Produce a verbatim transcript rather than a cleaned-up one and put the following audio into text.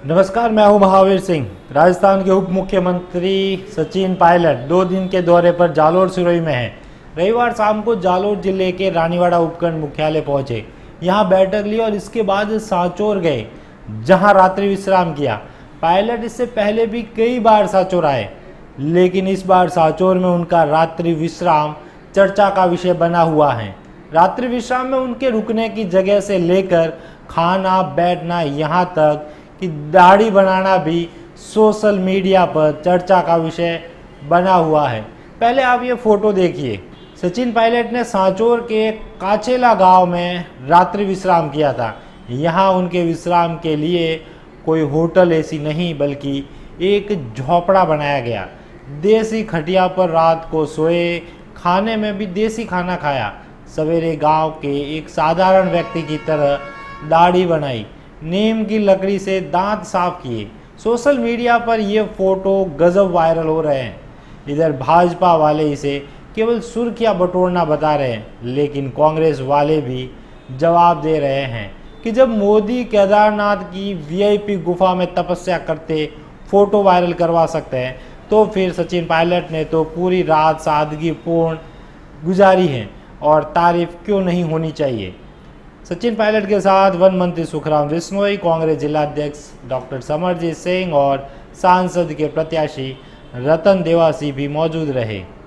नमस्कार, मैं हूं महावीर सिंह। राजस्थान के उप मुख्यमंत्री सचिन पायलट दो दिन के दौरे पर जालोर सिरोही में हैं। रविवार शाम को जालोर जिले के रानीवाड़ा उपखंड मुख्यालय पहुंचे, यहां बैठक ली और इसके बाद सांचौर गए, जहां रात्रि विश्राम किया। पायलट इससे पहले भी कई बार सांचौर आए, लेकिन इस बार सांचौर में उनका रात्रि विश्राम चर्चा का विषय बना हुआ है। रात्रि विश्राम में उनके रुकने की जगह से लेकर खाना, बैठना, यहाँ तक कि दाढ़ी बनाना भी सोशल मीडिया पर चर्चा का विषय बना हुआ है। पहले आप ये फोटो देखिए। सचिन पायलट ने सांचौर के काचेला गांव में रात्रि विश्राम किया था। यहाँ उनके विश्राम के लिए कोई होटल ऐसी नहीं, बल्कि एक झोपड़ा बनाया गया। देसी खटिया पर रात को सोए, खाने में भी देसी खाना खाया। सवेरे गांव के एक साधारण व्यक्ति की तरह दाढ़ी बनाई, नीम की लकड़ी से दांत साफ किए। सोशल मीडिया पर ये फोटो गजब वायरल हो रहे हैं। इधर भाजपा वाले इसे केवल सुर्खियां बटोरना बता रहे हैं, लेकिन कांग्रेस वाले भी जवाब दे रहे हैं कि जब मोदी केदारनाथ की वीआईपी गुफा में तपस्या करते फोटो वायरल करवा सकते हैं, तो फिर सचिन पायलट ने तो पूरी रात सादगीपूर्ण गुजारी है और तारीफ क्यों नहीं होनी चाहिए। सचिन पायलट के साथ वन मंत्री सुखराम बिश्नोई, कांग्रेस जिलाध्यक्ष डॉक्टर समरजीत सिंह और सांसद के प्रत्याशी रतन देवासी भी मौजूद रहे।